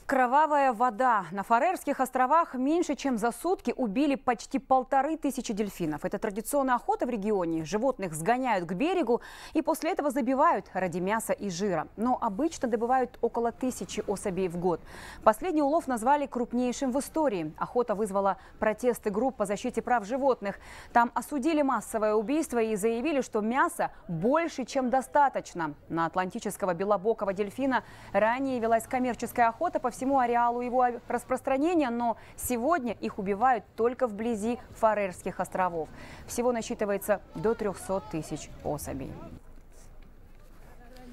Кровавая вода. На Фарерских островах меньше чем за сутки убили почти 1500 дельфинов. Это традиционная охота в регионе. Животных сгоняют к берегу и после этого забивают ради мяса и жира. Но обычно добывают около 1000 особей в год. Последний улов назвали крупнейшим в истории. Охота вызвала протесты групп по защите прав животных. Там осудили массовое убийство и заявили, что мяса больше, чем достаточно. На атлантического белобокого дельфина ранее велась коммерческая охота по всему ареалу его распространения, но сегодня их убивают только вблизи Фарерских островов. Всего насчитывается до 300 000 особей.